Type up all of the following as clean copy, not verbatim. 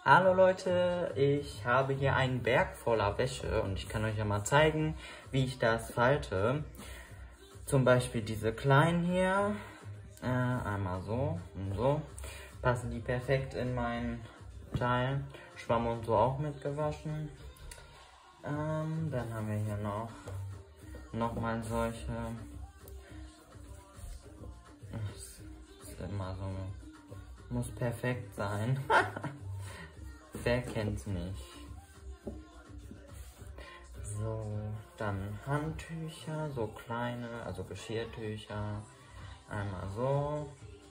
Hallo Leute, ich habe hier einen Berg voller Wäsche und ich kann euch ja mal zeigen, wie ich das falte. Zum Beispiel diese kleinen hier, einmal so und so, passen die perfekt in meinen Teil. Schwamm und so auch mitgewaschen. Dann haben wir hier noch mal solche. Das ist immer so, muss perfekt sein. Wer kennt's nicht? So, dann Handtücher, so kleine, also Geschirrtücher. Einmal so.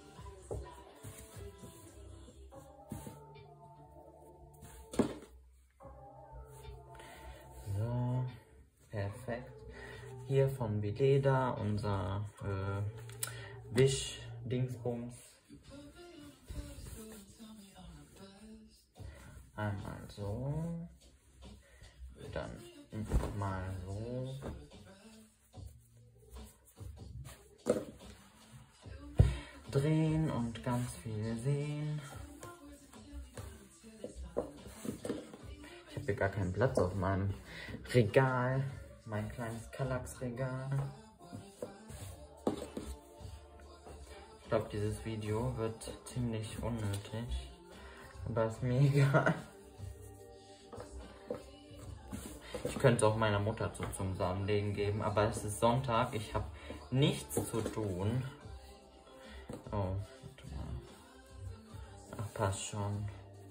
So, perfekt. Hier von Veleda, unser Wisch-Dingsbums. Einmal so. Dann mal so. Drehen und ganz viel sehen. Ich habe hier gar keinen Platz auf meinem Regal. Mein kleines Kallax-Regal. Ich glaube, dieses Video wird ziemlich unnötig. Aber ist mir egal. Ich könnte es auch meiner Mutter zum Samenlegen geben, aber es ist Sonntag, ich habe nichts zu tun. Oh, warte mal. Ach, passt schon.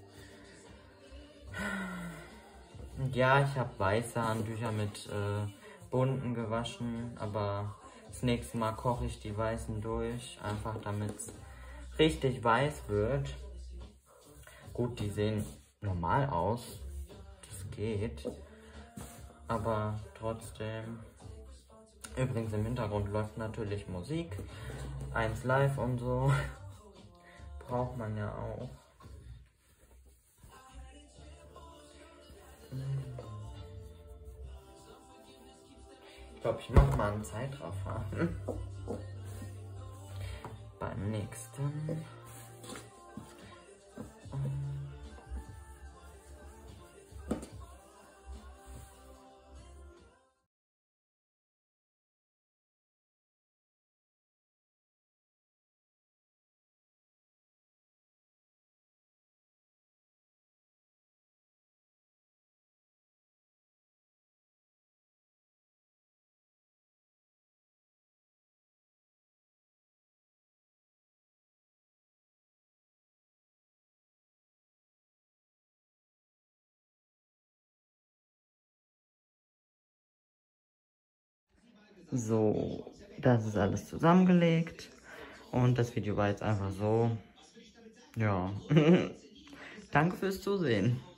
Ja, ich habe weiße Handtücher mit bunten gewaschen, aber das nächste Mal koche ich die weißen durch, einfach damit es richtig weiß wird. Gut, die sehen normal aus, das geht. Aber trotzdem. Übrigens im Hintergrund läuft natürlich Musik. 1 Live und so. Braucht man ja auch. Ich glaube, ich mache mal einen Zeitraffer. Beim nächsten. So, das ist alles zusammengelegt und das Video war jetzt einfach so. Ja, danke fürs Zusehen.